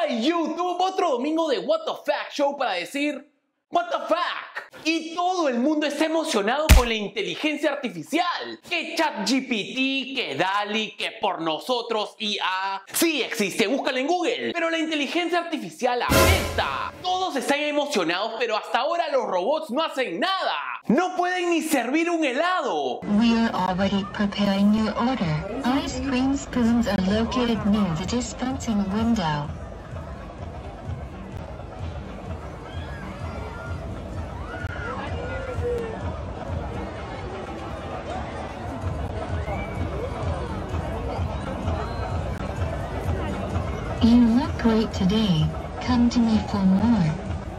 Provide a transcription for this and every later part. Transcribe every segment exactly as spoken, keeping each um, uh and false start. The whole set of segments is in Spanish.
Hi YouTube, otro domingo de What the Fuck Show para decir What the fuck. Y todo el mundo está emocionado con la inteligencia artificial. Que ChatGPT, que DALL-E, que por nosotros I A. Sí existe, búscalo en Google. Pero la inteligencia artificial apesta. Todos están emocionados, pero hasta ahora los robots no hacen nada. No pueden ni servir un helado. We are already preparing your order. Ice cream spoons are located near the dispensing window. You look great today. Come to me for more.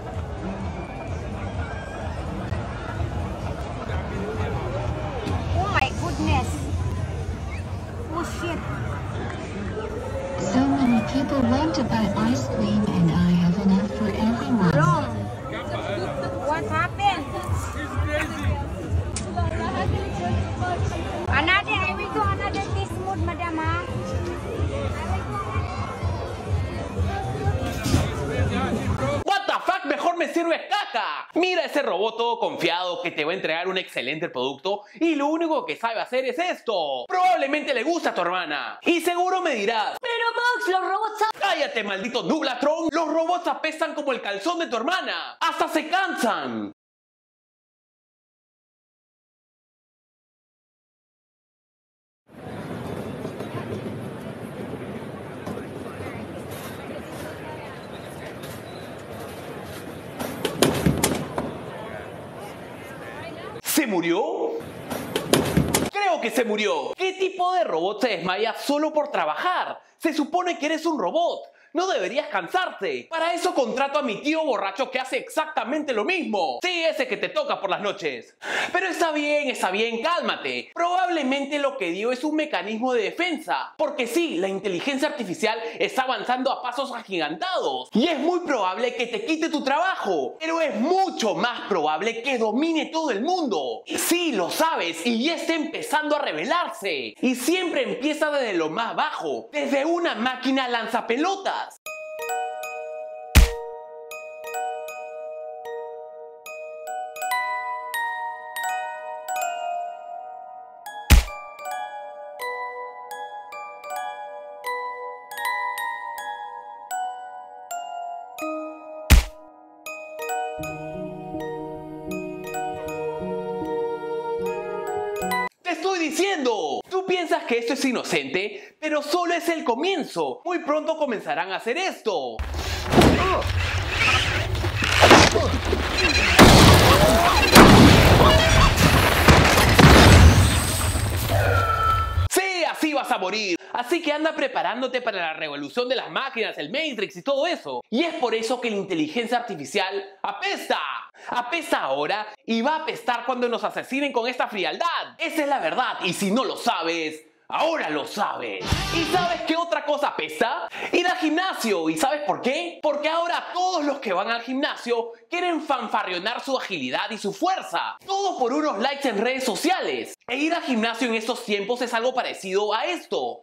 Oh my goodness. Oh shit. So many people want to buy ice cream and I have enough for everyone. Wrong. What happened? Another, I will do another this mood, madam. ah. What the fuck, mejor me sirve caca. Mira ese robot todo confiado que te va a entregar un excelente producto y lo único que sabe hacer es esto. Probablemente le gusta a tu hermana. Y seguro me dirás, Pero Max, los robots... cállate maldito Nublatron, los robots apestan como el calzón de tu hermana. Hasta se cansan. ¿Se murió? Creo que se murió. ¿Qué tipo de robot se desmaya solo por trabajar? Se supone que eres un robot. No deberías cansarte. Para eso contrato a mi tío borracho que hace exactamente lo mismo. Sí, ese que te toca por las noches. Pero está bien, está bien, cálmate. Probablemente lo que dio es un mecanismo de defensa. Porque sí, la inteligencia artificial está avanzando a pasos agigantados. Y es muy probable que te quite tu trabajo. Pero es mucho más probable que domine todo el mundo. Sí, lo sabes, y ya está empezando a rebelarse. Y siempre empieza desde lo más bajo. Desde una máquina lanzapelotas. Te estoy diciendo, tú piensas que esto es inocente, pero solo es el comienzo. Muy pronto comenzarán a hacer esto. Sí, así vas a morir. Así que anda preparándote para la revolución de las máquinas, el Matrix y todo eso. Y es por eso que la inteligencia artificial apesta. Apesta ahora y va a apestar cuando nos asesinen con esta frialdad. Esa es la verdad, y si no lo sabes, ahora lo sabes. ¿Y sabes qué otra cosa apesta? Ir al gimnasio. ¿Y sabes por qué? Porque ahora todos los que van al gimnasio quieren fanfarrionar su agilidad y su fuerza. Todo por unos likes en redes sociales. E ir al gimnasio en estos tiempos es algo parecido a esto.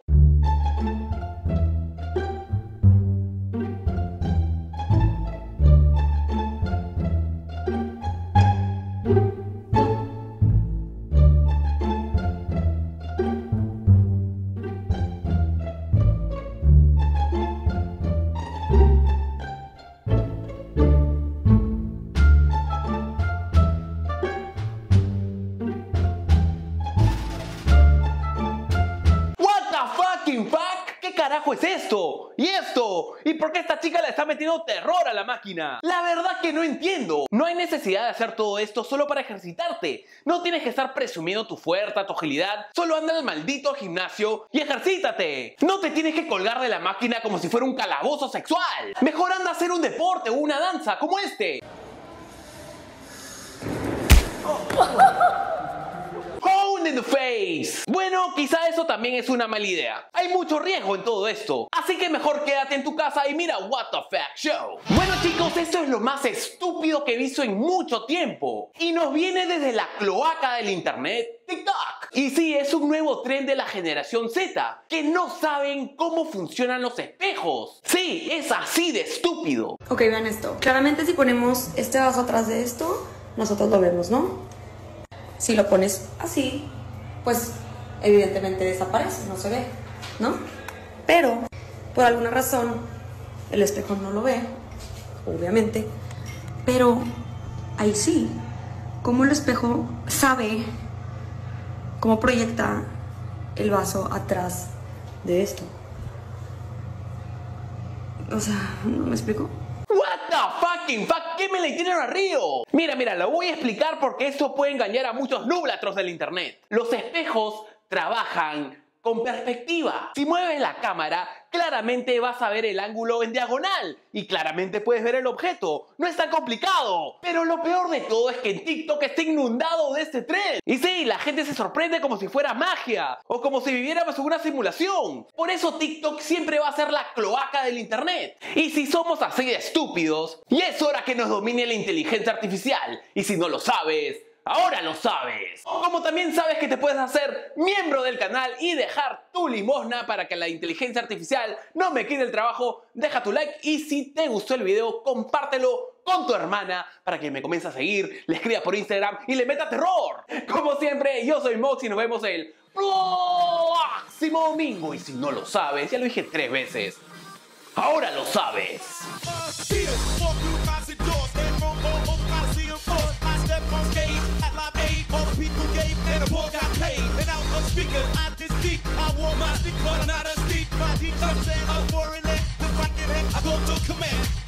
¿Qué carajo es esto? ¿Y esto? ¿Y por qué esta chica le está metiendo terror a la máquina? La verdad que no entiendo. No hay necesidad de hacer todo esto solo para ejercitarte. No tienes que estar presumiendo tu fuerza, tu agilidad. Solo anda al maldito gimnasio y ejercítate. No te tienes que colgar de la máquina como si fuera un calabozo sexual. Mejor anda a hacer un deporte o una danza como este. Oh in the face. Bueno, quizá eso también es una mala idea. Hay mucho riesgo en todo esto, así que mejor quédate en tu casa y mira What the Fuck Show. Bueno chicos, esto es lo más estúpido que he visto en mucho tiempo y nos viene desde la cloaca del internet, TikTok. Y sí, es un nuevo tren de la generación Z, que no saben cómo funcionan los espejos. Sí, es así de estúpido. Ok, vean esto. Claramente si ponemos este vaso atrás de esto, nosotros lo vemos, ¿no? Si lo pones así, pues evidentemente desaparece, no se ve, ¿no? Pero, por alguna razón, el espejo no lo ve, obviamente. Pero, ahí sí, cómo el espejo sabe cómo proyecta el vaso atrás de esto. O sea, ¿no me explico? What the fucking fuck, ¿qué me le tienen a Río? Mira, mira, lo voy a explicar porque esto puede engañar a muchos nublatros del internet. Los espejos trabajan con perspectiva. Si mueves la cámara, claramente vas a ver el ángulo en diagonal y claramente puedes ver el objeto. No es tan complicado. Pero lo peor de todo es que en TikTok está inundado de este tren. Y sí, la gente se sorprende como si fuera magia o como si viviéramos en una simulación. Por eso TikTok siempre va a ser la cloaca del internet. Y si somos así de estúpidos, ya es hora que nos domine la inteligencia artificial. Y si no lo sabes, ahora lo sabes. Como también sabes que te puedes hacer miembro del canal y dejar tu limosna para que la inteligencia artificial no me quite el trabajo, deja tu like y si te gustó el video, compártelo con tu hermana para que me comience a seguir, le escriba por Instagram y le meta terror. Como siempre, yo soy Mox y nos vemos el próximo domingo. Y si no lo sabes, ya lo dije tres veces, ahora lo sabes. I just speak, I wore my stick, but I'm not a stick. My deep, I'm saying, I'm foreign, I go to command.